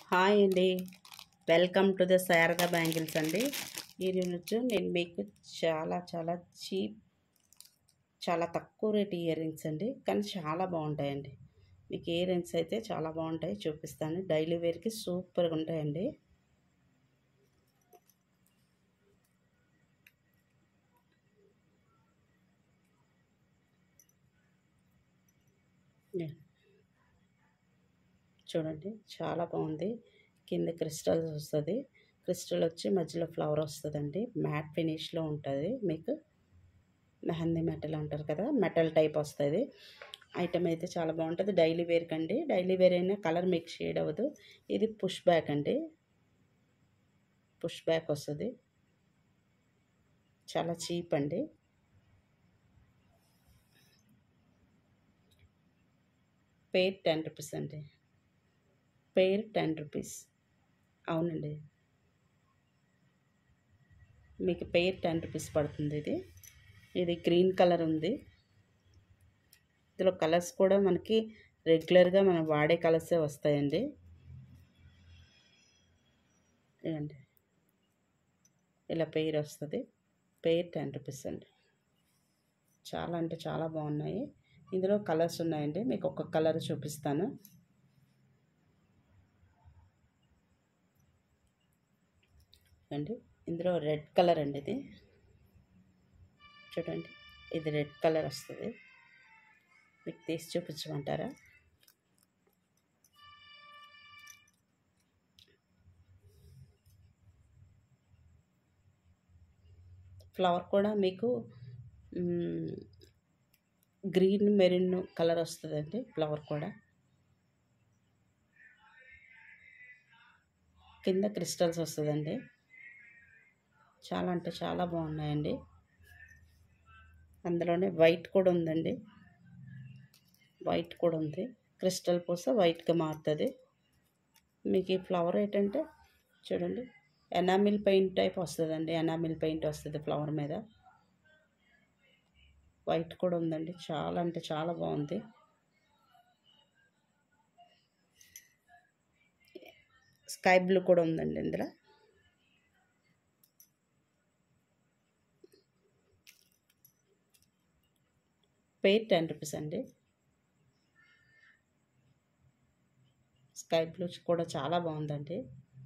Hi అండి, welcome to the Sharada bangles అండి. ఈరోజు నేను మీకు చాలా చీప్, చాలా తక్కువ రేట్ ఇయర్ రింగ్స్ అండి, కానీ చాలా బాగుంటాయండి. మీకు ఇయర్ రింగ్స్ అయితే చాలా బాగుంటాయి, చూపిస్తాను. డైలీ వేర్కి సూపర్గా ఉంటాయండి. చూడండి, చాలా బాగుంది. కింద క్రిస్టల్స్ వస్తుంది, క్రిస్టల్ వచ్చి మధ్యలో ఫ్లవర్ వస్తుందండి. మ్యాట్ ఫినిష్లో ఉంటుంది. మీకు మెహందీ మెటల్ అంటారు కదా, మెటల్ టైప్ వస్తుంది. ఐటమ్ అయితే చాలా బాగుంటుంది. డైలీ వేర్కి అండి, డైలీ వేర్ అయినా కలర్ మీకు షేడ్ అవ్వదు. ఇది పుష్ బ్యాక్ అండి, పుష్ బ్యాక్ వస్తుంది. చాలా చీప్ అండి. పెయిర్ 10 రూపీస్ అండి. Pair 10 rupees. అవునండి, మీకు పెయిర్ 10 రూపీస్ పడుతుంది. ఇది గ్రీన్ కలర్ ఉంది. ఇందులో కలర్స్ కూడా మనకి రెగ్యులర్గా మనం వాడే కలర్సే వస్తాయండి. ఇదండి, ఇలా పెయిర్ వస్తుంది. పెయిర్ 10 రూపీస్ అండి. చాలా అంటే చాలా బాగున్నాయి. ఇందులో కలర్స్ ఉన్నాయండి, మీకు ఒక కలర్ చూపిస్తాను. అండి, ఇందులో రెడ్ కలర్ అండి. ఇది చూడండి, ఇది రెడ్ కలర్ వస్తుంది. మీకు తీసి చూపించమంటారా? ఫ్లవర్ కూడా మీకు గ్రీన్ మెరూన్ కలర్ వస్తుందండి. ఫ్లవర్ కూడా కింద క్రిస్టల్స్ వస్తుందండి. చాలా అంటే చాలా బాగున్నాయండి. అందులోనే వైట్ కూడా ఉందండి, వైట్ కూడా ఉంది. క్రిస్టల్ పూస వైట్గా మారుతుంది. మీకు ఈ ఫ్లవర్ ఏంటంటే చూడండి, ఎనామిల్ పెయింట్ టైప్ వస్తుందండి. ఎనామిల్ పెయింట్ వస్తుంది ఫ్లవర్ మీద. వైట్ కూడా ఉందండి. చాలా అంటే చాలా బాగుంది. స్కై బ్లూ కూడా ఉందండి ఇందులో. పెయిర్ 10 రూపీస్ అండి. స్కై బ్లూ కూడా చాలా బాగుందండి.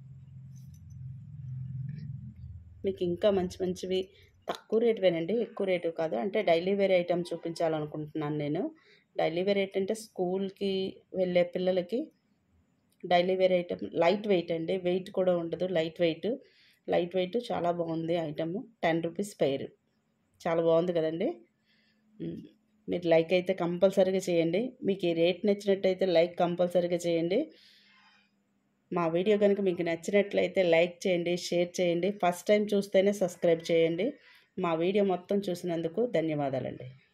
మీకు ఇంకా మంచి మంచివి తక్కువ రేటువేనండి, ఎక్కువ రేటు కాదు. అంటే డైలీ వేర్ ఐటమ్ చూపించాలనుకుంటున్నాను నేను. డైలీ వేర్ ఏంటంటే స్కూల్కి వెళ్ళే పిల్లలకి daily wear item light weight అండి, వెయిట్ కూడా ఉండదు. లైట్ వెయిట్ చాలా బాగుంది ఐటమ్. 10 rupees pair. చాలా బాగుంది కదండి. మీరు లైక్ అయితే కంపల్సరీగా చేయండి. మీకు ఈ రేట్ నచ్చినట్టయితే లైక్ కంపల్సరీగా చేయండి. మా వీడియో కనుక మీకు నచ్చినట్లయితే లైక్ చేయండి, షేర్ చేయండి. ఫస్ట్ టైం చూస్తేనే సబ్స్క్రైబ్ చేయండి. మా వీడియో మొత్తం చూసినందుకు ధన్యవాదాలండి.